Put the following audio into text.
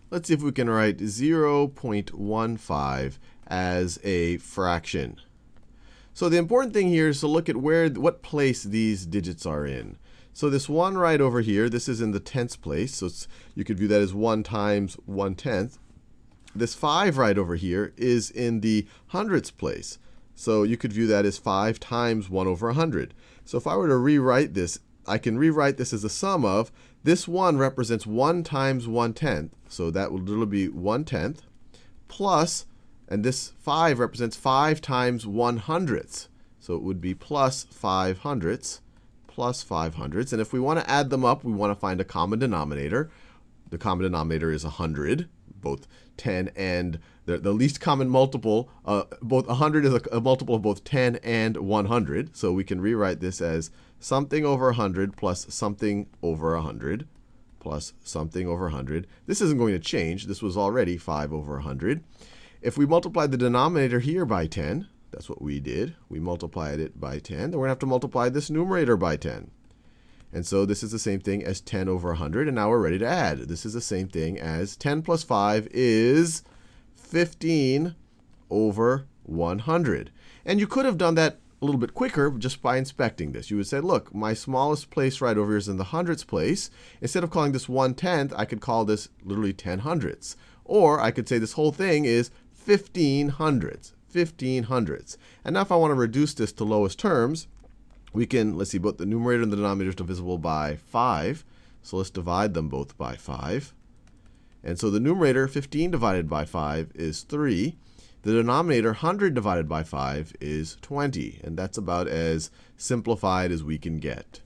let's see if we can write 0.15 as a fraction. So the important thing here is to look at what place these digits are in. So this 1 right over here, this is in the tenths place. So you could view that as 1 times 1/10. This 5 right over here is in the hundredths place. So you could view that as 5 times 1 over 100. So if I were to rewrite this, I can rewrite this as a sum of this 1 represents 1 times 1/10. So that will literally be 1/10 plus, and this 5 represents 5 times 1/100ths. So it would be plus 5/100ths plus 5/100ths. And if we want to add them up, we want to find a common denominator. The common denominator is 100. Both 10 and the least common multiple, both 100 is a multiple of both 10 and 100. So we can rewrite this as something over 100 plus something over 100 plus something over 100. This isn't going to change. This was already 5 over 100. If we multiply the denominator here by 10, that's what we did. We multiplied it by 10. Then we're going to have to multiply this numerator by 10. And so this is the same thing as 10 over 100. And now we're ready to add. This is the same thing as 10 plus 5 is 15 over 100. And you could have done that a little bit quicker just by inspecting this. You would say, look, my smallest place right over here is in the hundredths place. Instead of calling this 1/10, I could call this literally 10 hundredths. Or I could say this whole thing is 15 hundredths. 15 hundredths. And now if I want to reduce this to lowest terms, we can, let's see, both the numerator and the denominator is divisible by 5. So let's divide them both by 5. And so the numerator, 15 divided by 5, is 3. The denominator, 100 divided by 5, is 20. And that's about as simplified as we can get.